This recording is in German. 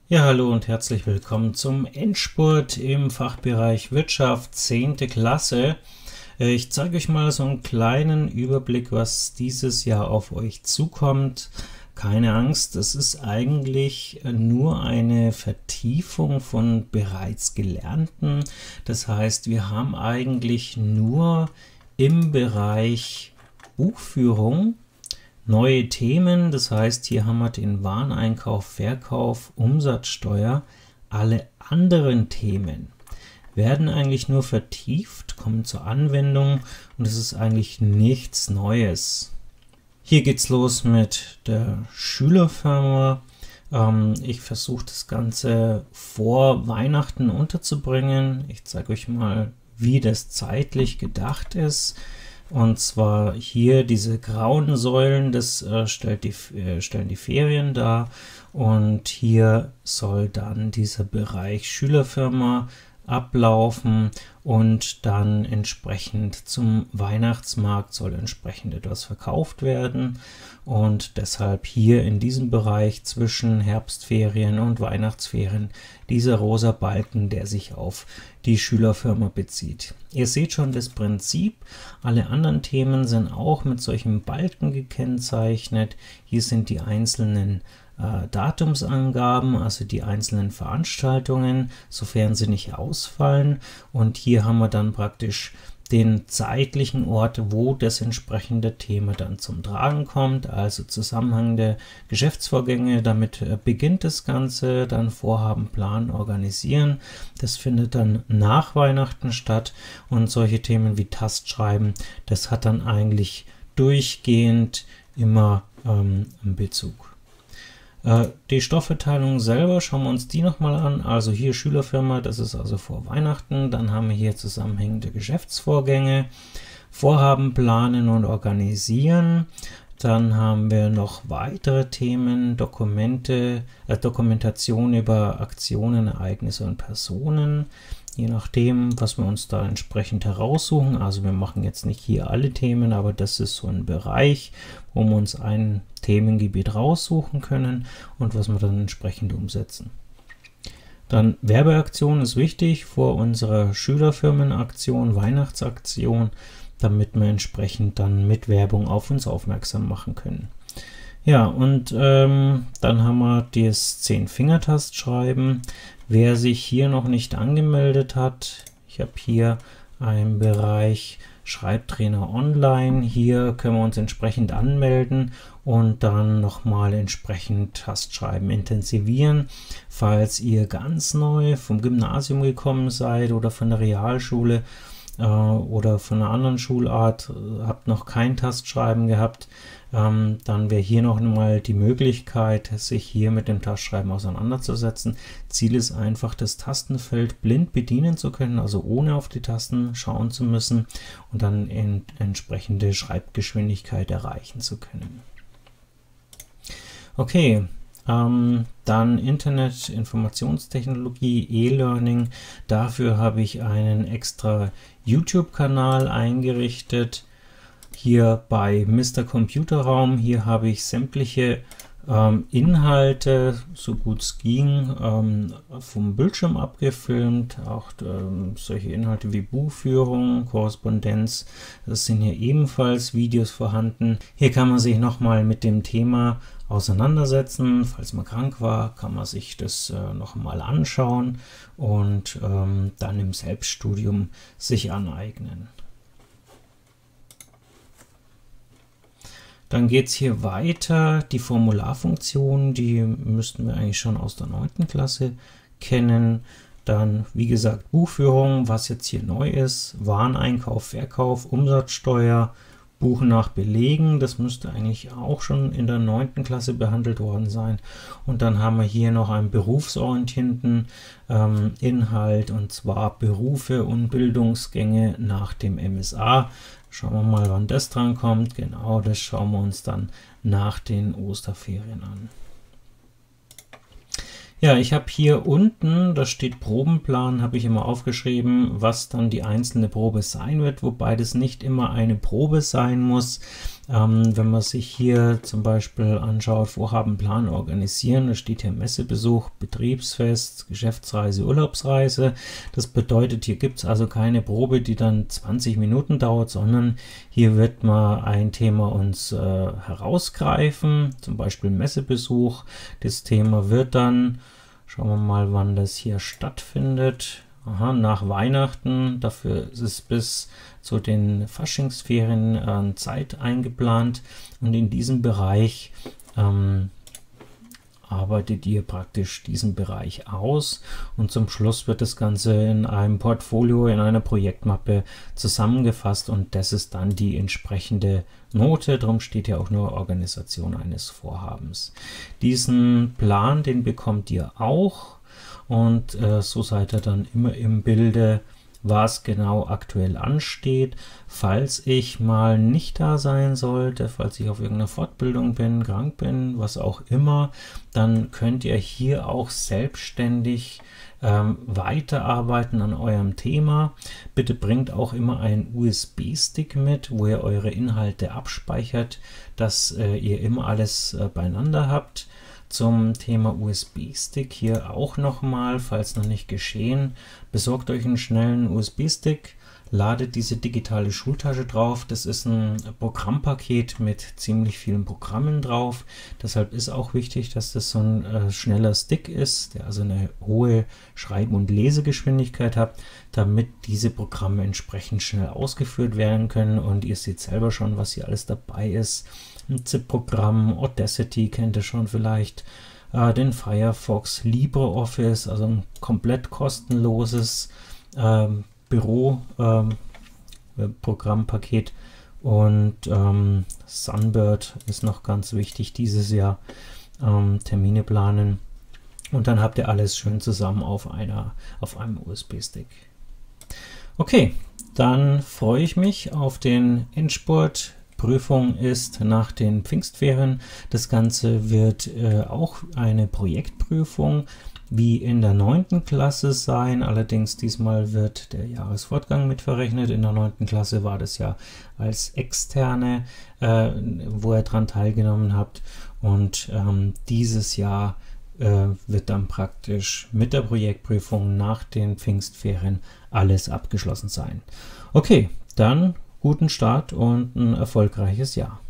Ja, hallo und herzlich willkommen zum Endspurt im Fachbereich Wirtschaft 10. Klasse. Ich zeige euch mal so einen kleinen Überblick, was dieses Jahr auf euch zukommt. Keine Angst, es ist eigentlich nur eine Vertiefung von bereits Gelernten. Das heißt, wir haben eigentlich nur im Bereich Buchführung neue Themen. Das heißt, hier haben wir den Wareneinkauf, Verkauf, Umsatzsteuer. Alle anderen Themen werden eigentlich nur vertieft, kommen zur Anwendung und es ist eigentlich nichts Neues. Hier geht's los mit der Schülerfirma. Ich versuche das Ganze vor Weihnachten unterzubringen. Ich zeige euch mal, wie das zeitlich gedacht ist. Und zwar hier diese grauen Säulen, das stellen die Ferien dar. Und hier soll dann dieser Bereich Schülerfirma ablaufen und dann entsprechend zum Weihnachtsmarkt soll entsprechend etwas verkauft werden und deshalb hier in diesem Bereich zwischen Herbstferien und Weihnachtsferien dieser rosa Balken, der sich auf die Schülerfirma bezieht. Ihr seht schon das Prinzip, alle anderen Themen sind auch mit solchen Balken gekennzeichnet. Hier sind die einzelnen Datumsangaben, also die einzelnen Veranstaltungen, sofern sie nicht ausfallen. Und hier haben wir dann praktisch den zeitlichen Ort, wo das entsprechende Thema dann zum Tragen kommt, also zusammenhängende Geschäftsvorgänge. Damit beginnt das Ganze, dann Vorhaben, Planen, Organisieren. Das findet dann nach Weihnachten statt und solche Themen wie Tastschreiben, das hat dann eigentlich durchgehend immer einen Bezug. Die Stoffverteilung selber, schauen wir uns die nochmal an. Also hier Schülerfirma, das ist also vor Weihnachten. Dann haben wir hier zusammenhängende Geschäftsvorgänge, Vorhaben, Planen und Organisieren. Dann haben wir noch weitere Themen, Dokumentation über Aktionen, Ereignisse und Personen. Je nachdem, was wir uns da entsprechend heraussuchen. Also wir machen jetzt nicht hier alle Themen, aber das ist so ein Bereich, wo wir uns ein Themengebiet raussuchen können und was wir dann entsprechend umsetzen. Dann Werbeaktion ist wichtig vor unserer Schülerfirmenaktion, Weihnachtsaktion, damit wir entsprechend dann mit Werbung auf uns aufmerksam machen können. Ja, und dann haben wir das 10-Fingertastschreiben. Wer sich hier noch nicht angemeldet hat, ich habe hier einen Bereich Schreibtrainer online. Hier können wir uns entsprechend anmelden und dann nochmal entsprechend Tastschreiben intensivieren. Falls ihr ganz neu vom Gymnasium gekommen seid oder von der Realschule oder von einer anderen Schulart, habt noch kein Tastschreiben gehabt, dann wäre hier noch einmal die Möglichkeit, sich hier mit dem Tastschreiben auseinanderzusetzen. Ziel ist einfach, das Tastenfeld blind bedienen zu können, also ohne auf die Tasten schauen zu müssen und dann entsprechende Schreibgeschwindigkeit erreichen zu können. Okay, dann Internet, Informationstechnologie, E-Learning. Dafür habe ich einen extra YouTube-Kanal eingerichtet. Hier bei Mr. Computerraum, hier habe ich sämtliche Inhalte, so gut es ging, vom Bildschirm abgefilmt. Auch solche Inhalte wie Buchführung, Korrespondenz, das sind hier ebenfalls Videos vorhanden. Hier kann man sich nochmal mit dem Thema auseinandersetzen. Falls man krank war, kann man sich das nochmal anschauen und dann im Selbststudium sich aneignen. Dann geht es hier weiter, die Formularfunktionen, die müssten wir eigentlich schon aus der 9. Klasse kennen. Dann, wie gesagt, Buchführung, was jetzt hier neu ist, Wareneinkauf, Verkauf, Umsatzsteuer, Buchen nach Belegen, das müsste eigentlich auch schon in der 9. Klasse behandelt worden sein. Und dann haben wir hier noch einen berufsorientierten Inhalt, und zwar Berufe und Bildungsgänge nach dem MSA. Schauen wir mal, wann das dran kommt. Genau, das schauen wir uns dann nach den Osterferien an. Ja, ich habe hier unten, da steht Probenplan, habe ich immer aufgeschrieben, was dann die einzelne Probe sein wird, wobei das nicht immer eine Probe sein muss. Wenn man sich hier zum Beispiel anschaut, Vorhaben, Plan, Organisieren, da steht hier Messebesuch, Betriebsfest, Geschäftsreise, Urlaubsreise. Das bedeutet, hier gibt es also keine Probe, die dann 20 Minuten dauert, sondern hier wird mal ein Thema uns herausgreifen, zum Beispiel Messebesuch. Das Thema wird dann, schauen wir mal, wann das hier stattfindet. Aha, nach Weihnachten, dafür ist es bis zu den Faschingsferien Zeit eingeplant, und in diesem Bereich arbeitet ihr praktisch diesen Bereich aus, und zum Schluss wird das Ganze in einem Portfolio, in einer Projektmappe zusammengefasst, und das ist dann die entsprechende Note. Darum steht ja auch nur Organisation eines Vorhabens. Diesen Plan, den bekommt ihr auch, und so seid ihr dann immer im Bilde, was genau aktuell ansteht. Falls ich mal nicht da sein sollte, falls ich auf irgendeiner Fortbildung bin, krank bin, was auch immer, dann könnt ihr hier auch selbstständig weiterarbeiten an eurem Thema. Bitte bringt auch immer einen USB-Stick mit, wo ihr eure Inhalte abspeichert, dass ihr immer alles beieinander habt. Zum Thema USB-Stick hier auch nochmal, falls noch nicht geschehen, besorgt euch einen schnellen USB-Stick, ladet diese digitale Schultasche drauf. Das ist ein Programmpaket mit ziemlich vielen Programmen drauf. Deshalb ist auch wichtig, dass das so ein schneller Stick ist, der also eine hohe Schreib- und Lesegeschwindigkeit hat, damit diese Programme entsprechend schnell ausgeführt werden können. Und ihr seht selber schon, was hier alles dabei ist. Ein ZIP-Programm, Audacity kennt ihr schon vielleicht, den Firefox, LibreOffice, also ein komplett kostenloses Büro-Programmpaket, und Sunbird ist noch ganz wichtig dieses Jahr, Termine planen, und dann habt ihr alles schön zusammen auf einem USB-Stick. Okay, dann freue ich mich auf den Endspurt. Prüfung ist nach den Pfingstferien. Das Ganze wird auch eine Projektprüfung wie in der 9. Klasse sein. Allerdings diesmal wird der Jahresfortgang mitverrechnet. In der 9. Klasse war das ja als Externe, wo ihr daran teilgenommen habt. Und dieses Jahr wird dann praktisch mit der Projektprüfung nach den Pfingstferien alles abgeschlossen sein. Okay, dann guten Start und ein erfolgreiches Jahr.